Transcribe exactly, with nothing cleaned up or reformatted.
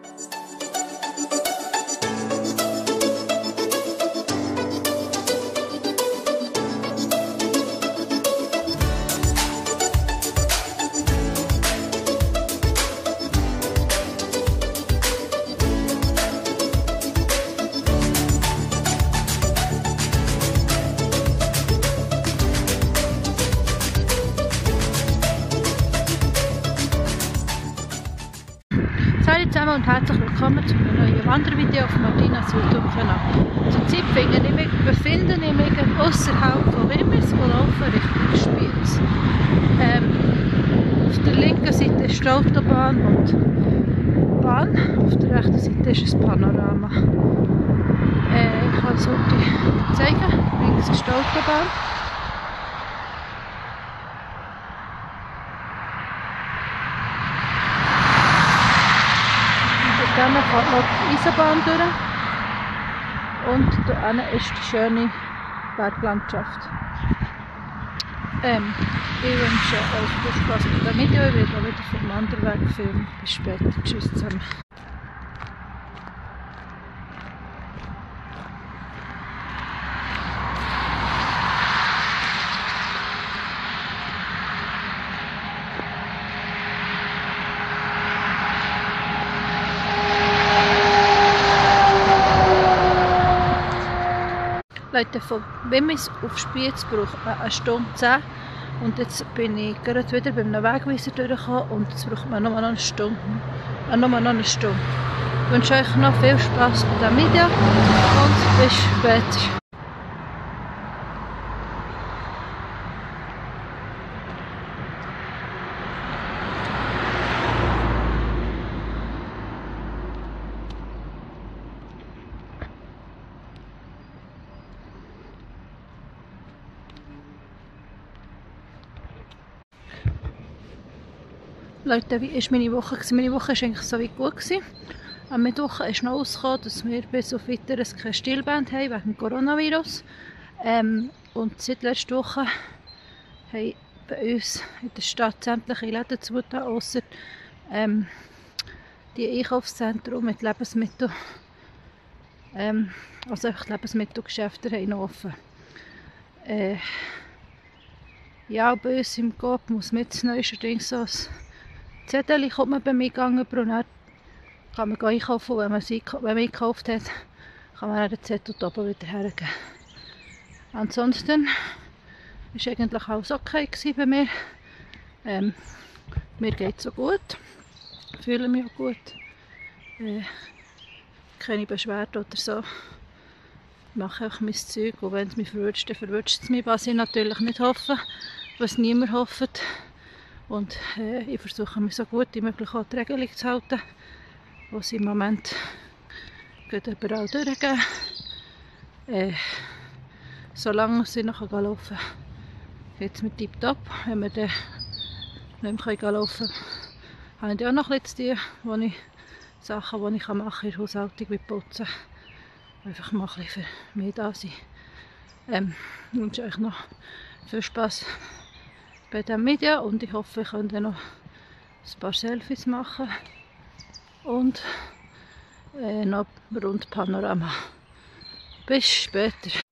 Hallo zusammen und herzlich willkommen zu einem neuen Wandervideo auf Martinas YouTube-Kanal. Zurzeit befinde ich mich außerhalb von Wimmis und laufe Richtung Spiez. Ähm, auf der linken Seite ist die Autobahn und Bahn, auf der rechten Seite ist ein Panorama. Äh, ich kann es heute zeigen, links ist die Autobahn. Dann fährt noch die Eisenbahn durch und da hinten ist die schöne Berglandschaft. Ähm, ich wünsche euch viel Spaß mit dem Video. Ich werde wieder vom Wanderweg filmen. Bis später. Tschüss zusammen. Leute, von Wimmis auf Spiez braucht man eine Stunde zehn und jetzt bin ich gerade wieder bei einem Wegweiser durchgekommen und jetzt braucht man nur noch eine Stunde. Äh, nur noch eine Stunde. Ich wünsche euch noch viel Spaß mit dem Video und bis später. Leute, wie war meine Woche? Meine Woche war eigentlich so wie gut. Am Mittwoch ist noch rausgekommen, dass wir bis auf Weiteres keine Stillband haben wegen dem Coronavirus. Ähm, und seit letzter Woche haben bei uns in der Stadt sämtliche Läden zu, ausser ähm, die Einkaufszentren mit Lebensmitteln. Ähm, also einfach die Lebensmittelgeschäfte haben noch offen. Äh, ja, bei uns im Coop muss man jetzt neuestens so Zettel kommt man bei mir gegangen und dann kann man einkaufen. Wenn man sie wenn man einkauft hat, kann man den Zettel oben wieder hergeben. Ansonsten war eigentlich alles okay bei mir. Ähm, mir geht es so gut. Ich fühle mich auch gut. Äh, keine Beschwerden oder so. Ich mache auch mein Zeug und wenn es mich verwünscht, dann verwünscht es mich, was ich natürlich nicht hoffe, was niemand hofft. Und äh, ich versuche mich so gut wie möglich an die Regelung zu halten, die sie im Moment überall durchgehen. Äh, solange sie noch laufen kann, geht es mir tiptop. Wenn wir dann nicht mehr laufen können, habe ich auch noch etwas zu tun, wo ich Sachen, die ich machen kann in der Haushaltung, wie putzen. Einfach mal ein bisschen für mich da sein. Ähm, ich wünsche euch noch viel Spaß bei diesem Video und ich hoffe, ich kann dann noch ein paar Selfies machen und äh, noch ein Rundpanorama. Bis später.